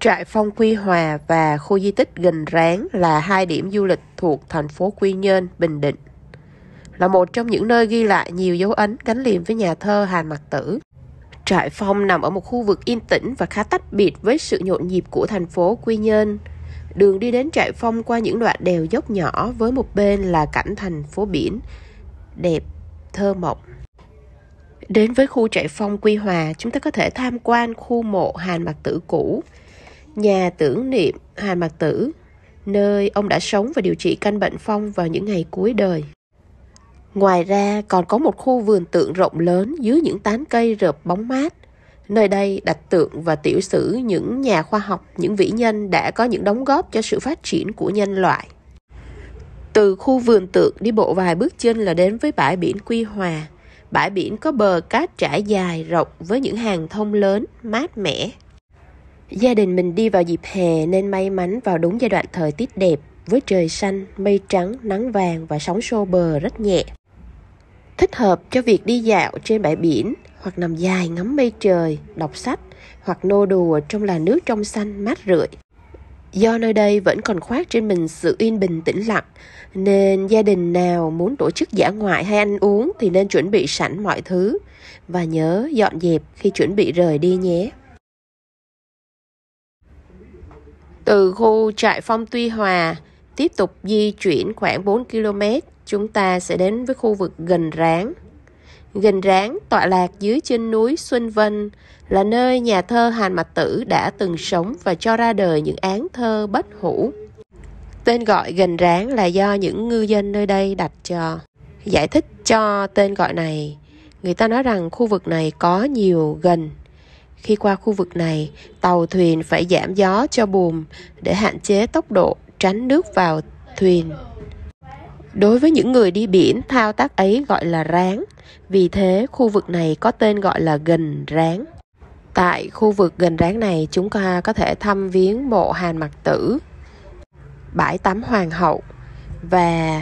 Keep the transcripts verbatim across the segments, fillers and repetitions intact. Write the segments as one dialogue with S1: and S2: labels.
S1: Trại Phong Quy Hòa và khu di tích Gành Ráng là hai điểm du lịch thuộc thành phố Quy Nhơn, Bình Định. Là một trong những nơi ghi lại nhiều dấu ấn gắn liền với nhà thơ Hàn Mặc Tử. Trại Phong nằm ở một khu vực yên tĩnh và khá tách biệt với sự nhộn nhịp của thành phố Quy Nhơn. Đường đi đến Trại Phong qua những đoạn đèo dốc nhỏ với một bên là cảnh thành phố biển đẹp, thơ mộng. Đến với khu Trại Phong Quy Hòa, chúng ta có thể tham quan khu mộ Hàn Mặc Tử cũ, nhà tưởng niệm Hàn Mặc Tử, nơi ông đã sống và điều trị căn bệnh phong vào những ngày cuối đời. Ngoài ra còn có một khu vườn tượng rộng lớn dưới những tán cây rợp bóng mát. Nơi đây đặt tượng và tiểu sử những nhà khoa học, những vĩ nhân đã có những đóng góp cho sự phát triển của nhân loại. Từ khu vườn tượng đi bộ vài bước chân là đến với bãi biển Quy Hòa. Bãi biển có bờ cát trải dài rộng với những hàng thông lớn, mát mẻ. Gia đình mình đi vào dịp hè nên may mắn vào đúng giai đoạn thời tiết đẹp với trời xanh, mây trắng, nắng vàng và sóng xô bờ rất nhẹ. Thích hợp cho việc đi dạo trên bãi biển hoặc nằm dài ngắm mây trời, đọc sách hoặc nô đùa trong làn nước trong xanh mát rượi. Do nơi đây vẫn còn khoác trên mình sự yên bình tĩnh lặng, nên gia đình nào muốn tổ chức dã ngoại hay ăn uống thì nên chuẩn bị sẵn mọi thứ và nhớ dọn dẹp khi chuẩn bị rời đi nhé. Từ khu Trại Phong Quy Hòa, tiếp tục di chuyển khoảng bốn ki lô mét, chúng ta sẽ đến với khu vực Gành Ráng. Gành Ráng tọa lạc dưới chân núi Xuân Vân, là nơi nhà thơ Hàn Mặc Tử đã từng sống và cho ra đời những áng thơ bất hủ. Tên gọi Gành Ráng là do những ngư dân nơi đây đặt cho. Giải thích cho tên gọi này, người ta nói rằng khu vực này có nhiều gành. Khi qua khu vực này, tàu thuyền phải giảm gió cho buồm để hạn chế tốc độ, tránh nước vào thuyền. Đối với những người đi biển, thao tác ấy gọi là ráng. Vì thế, khu vực này có tên gọi là Gành Ráng. Tại khu vực Gành Ráng này, chúng ta có thể thăm viếng mộ Hàn Mặc Tử, bãi tắm Hoàng hậu và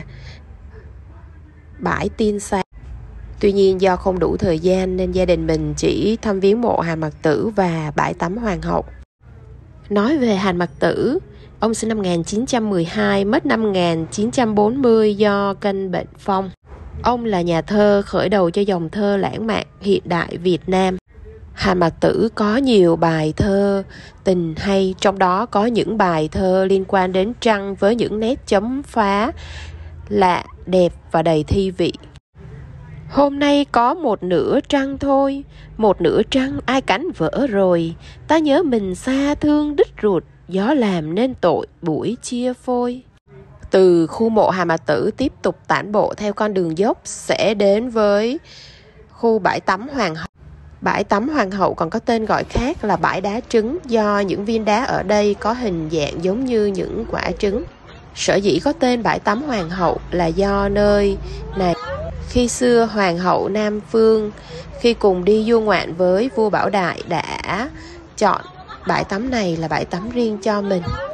S1: bãi Tiên Sa. Tuy nhiên do không đủ thời gian nên gia đình mình chỉ thăm viếng mộ Hàn Mặc Tử và bãi tắm Hoàng hậu. Nói về Hàn Mặc Tử, ông sinh năm một nghìn chín trăm mười hai, mất năm một nghìn chín trăm bốn mươi do căn bệnh phong. Ông là nhà thơ khởi đầu cho dòng thơ lãng mạn hiện đại Việt Nam. Hàn Mặc Tử có nhiều bài thơ tình hay, trong đó có những bài thơ liên quan đến trăng với những nét chấm phá lạ, đẹp và đầy thi vị. Hôm nay có một nửa trăng thôi, một nửa trăng ai cắn vỡ rồi, ta nhớ mình xa thương đứt ruột, gió làm nên tội buổi chia phôi. Từ khu mộ Hàn Mặc Tử tiếp tục tản bộ theo con đường dốc sẽ đến với khu bãi tắm Hoàng hậu. Bãi tắm Hoàng hậu còn có tên gọi khác là bãi đá trứng, do những viên đá ở đây có hình dạng giống như những quả trứng. Sở dĩ có tên bãi tắm Hoàng hậu là do nơi này khi xưa Hoàng hậu Nam Phương khi cùng đi du ngoạn với vua Bảo Đại đã chọn bãi tắm này là bãi tắm riêng cho mình.